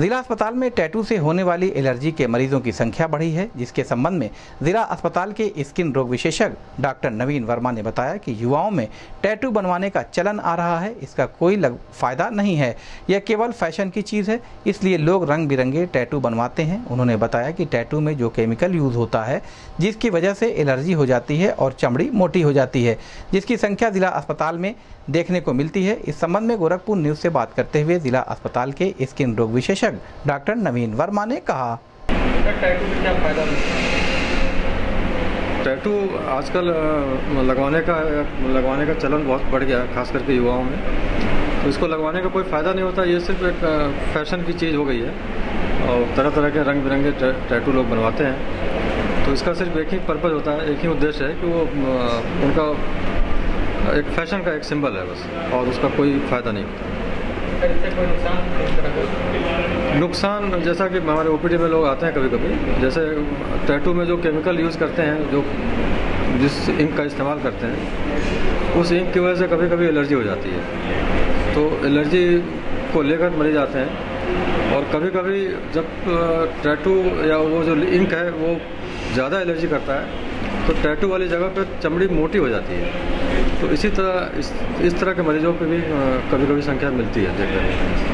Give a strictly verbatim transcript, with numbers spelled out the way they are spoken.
जिला अस्पताल में टैटू से होने वाली एलर्जी के मरीजों की संख्या बढ़ी है, जिसके संबंध में जिला अस्पताल के स्किन रोग विशेषज्ञ डॉक्टर नवीन वर्मा ने बताया कि युवाओं में टैटू बनवाने का चलन आ रहा है। इसका कोई लग फायदा नहीं है, यह केवल फैशन की चीज़ है, इसलिए लोग रंग बिरंगे टैटू बनवाते हैं। उन्होंने बताया कि टैटू में जो केमिकल यूज होता है, जिसकी वजह से एलर्जी हो जाती है और चमड़ी मोटी हो जाती है, जिसकी संख्या जिला अस्पताल में देखने को मिलती है। इस संबंध में गोरखपुर न्यूज से बात करते हुए जिला अस्पताल के स्किन रोग विशेषज्ञ डॉक्टर नवीन वर्मा ने कहा, टैटू से क्या फायदा मिलता है? टैटू आजकल लगवाने का लगवाने का चलन बहुत बढ़ गया है, खास करके युवाओं में। तो इसको लगवाने का कोई फ़ायदा नहीं होता, ये सिर्फ एक फैशन की चीज़ हो गई है और तरह तरह के रंग बिरंगे टैटू लोग बनवाते हैं। तो इसका सिर्फ एक ही पर्पज़ होता है, एक ही उद्देश्य है कि वो उनका एक फैशन का एक सिंबल है बस, और उसका कोई फ़ायदा नहीं होता। इससे कोई नुकसान नुकसान जैसा कि हमारे ओपीडी में लोग आते हैं कभी कभी, जैसे टैटू में जो केमिकल यूज़ करते हैं, जो जिस इंक का इस्तेमाल करते हैं, उस इंक की वजह से कभी कभी एलर्जी हो जाती है। तो एलर्जी को लेकर मरीज आते हैं, और कभी कभी जब टैटू या वो जो इंक है वो ज़्यादा एलर्जी करता है, तो टैटू वाली जगह पर चमड़ी मोटी हो जाती है। तो इसी तरह इस इस तरह के मरीजों पे भी कभी कभी संख्या मिलती है देखने में।